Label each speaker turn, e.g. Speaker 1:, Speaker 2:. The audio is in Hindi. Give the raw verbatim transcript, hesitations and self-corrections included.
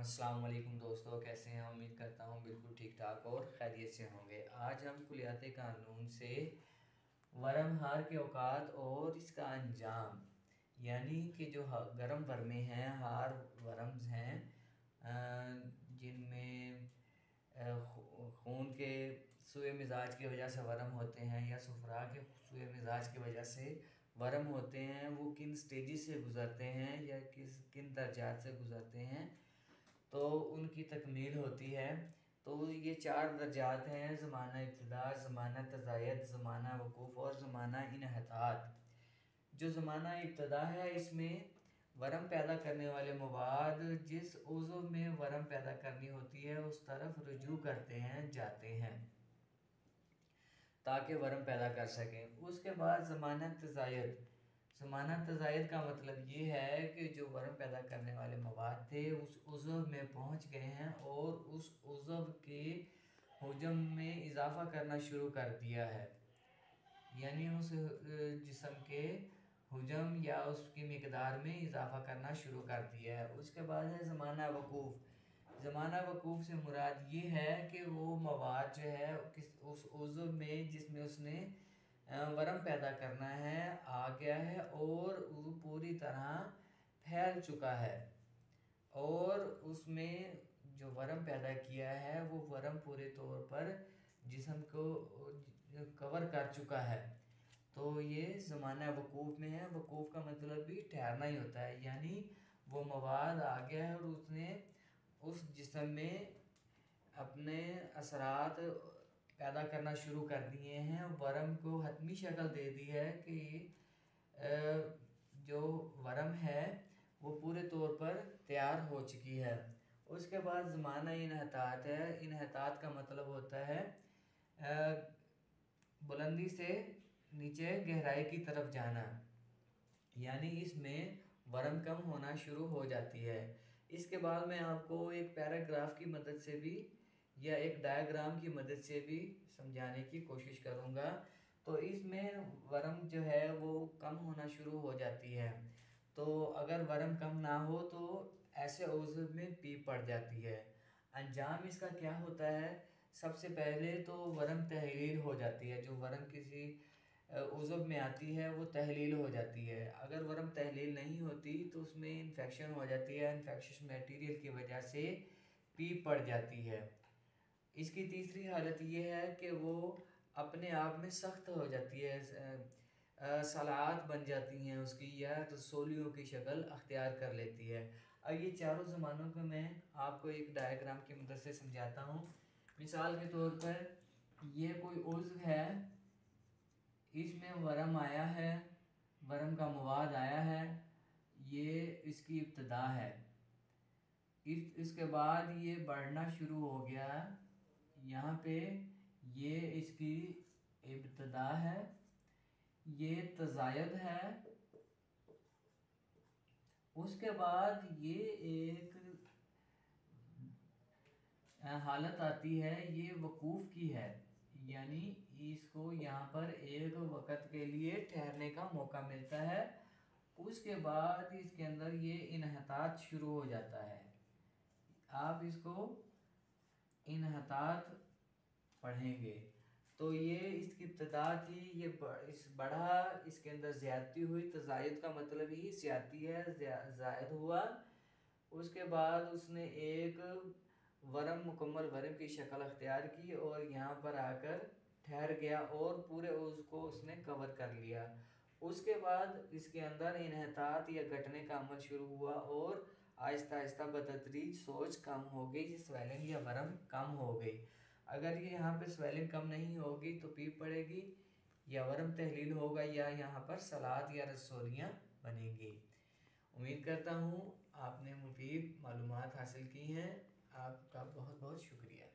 Speaker 1: अस्सलाम वालेकुम दोस्तों, कैसे हैं? उम्मीद करता हूँ बिल्कुल ठीक ठाक और खैरियत से होंगे। आज हम कुलियात कानून से वरम हार के औकात और इसका अंजाम, यानी कि जो गरम वरमे हैं, हार वरम्स हैं जिनमें खून के सुए मिजाज की वजह से वरम होते हैं या सुफरा के सुए मिजाज की वजह से वरम होते हैं, वो किन स्टेजेस से गुज़रते हैं या किस किन दर्जात से गुज़रते हैं, तो उनकी तकमील होती है। तो ये चार दर्जात हैं: ज़माना इब्तिदा, ज़माना तज़ायद, ज़माना वकूफ़ और ज़माना इन्हतात। जो ज़माना इब्तिदा है, इसमें वरम पैदा करने वाले मवाद जिस उज़्व में वरम पैदा करनी होती है उस तरफ रुजू करते हैं जाते हैं ताकि वरम पैदा कर सकें। उसके बाद ज़माना तज़ायद। ज़माना तज़ायद का मतलब ये है कि जो वरम पैदा करने वाले मवाद थे उस उज़्व में पहुंच गए हैं और उस उज़्व के हुजम में इजाफ़ा करना शुरू कर दिया है, यानी उस जिस्म के हुजम या उसकी मिकदार में इजाफ़ा करना शुरू कर दिया है। उसके बाद है ज़माना वकूफ़। ज़माना वकूफ़ से मुराद ये है कि वो मवाद जो है किस उस उज़्व में जिसमें उसने वरम पैदा करना है आ गया है और वो पूरी तरह फैल चुका है और उसमें जो वरम पैदा किया है वो वरम पूरे तौर पर जिस्म को कवर कर चुका है। तो ये ज़माना वकूफ़ में है। वकूफ़ का मतलब भी ठहरना ही होता है, यानी वो मवाद आ गया है और उसने उस जिस्म में अपने असरात पैदा करना शुरू कर दिए हैं, वरम को हतमी शक्ल दे दी है कि जो वरम है वो पूरे तौर पर तैयार हो चुकी है। उसके बाद ज़माना इन्हतात है। इन्हतात का मतलब होता है बुलंदी से नीचे गहराई की तरफ जाना, यानी इसमें वरम कम होना शुरू हो जाती है। इसके बाद मैं आपको एक पैराग्राफ की मदद से भी या एक डायग्राम की मदद से भी समझाने की कोशिश करूँगा। तो इसमें वरम जो है वो कम होना शुरू हो जाती है। तो अगर वरम कम ना हो तो ऐसे उज़्व में पीप पड़ जाती है। अंजाम इसका क्या होता है? सबसे पहले तो वरम तहलील हो जाती है। जो वरम किसी उज़्व में आती है वो तहलील हो जाती है। अगर वरम तहलील नहीं होती तो उसमें इन्फेक्शन हो जाती है, इन्फेक्शस मटेरियल की वजह से पीप पड़ जाती है। इसकी तीसरी हालत ये है कि वो अपने आप में सख्त हो जाती है, सलात बन जाती हैं उसकी, या रसोलियों की शक्ल अख्तियार कर लेती है। अब ये चारों ज़मानों को मैं आपको एक डायग्राम की मदद से समझाता हूँ। मिसाल के तौर पर ये कोई उज़्व है, इसमें वरम आया है, वरम का मवाद आया है, ये इसकी इब्तिदा है। इस इसके बाद ये बढ़ना शुरू हो गया, यहाँ पे ये इसकी इब्तिदा है, ये तज़ायद है। उसके बाद ये एक हालत आती है, ये वकूफ़ की है, यानी इसको यहाँ पर एक वक़्त के लिए ठहरने का मौका मिलता है। उसके बाद इसके अंदर ये इन्हतात शुरू हो जाता है। आप इसको इन्हतात पढ़ेंगे तो ये इसकी इब्तिदा थी, ये इस बढ़ा, इसके अंदर ज़्यादती हुई। तज़ायद का मतलब ही ज़्यादती है, ज़ायद हुआ। उसके बाद उसने एक वरम मुकम्मल वरम की शक्ल अख्तियार की और यहाँ पर आकर ठहर गया और पूरे उसको उसने कवर कर लिया। उसके बाद इसके अंदर इन्हतात या घटने का अमल शुरू हुआ और आहिस्ता आहिस्ता बतदरीज सोच कम हो गई, स्वेलिंग या वरम कम हो गई। अगर ये यहाँ पे स्वेलिंग कम नहीं होगी तो पीप पड़ेगी या वरम तहलील होगा या यहाँ पर सलाद या रसोलियाँ बनेंगी। उम्मीद करता हूँ आपने मुफीद मालूमात हासिल की हैं। आपका बहुत बहुत शुक्रिया।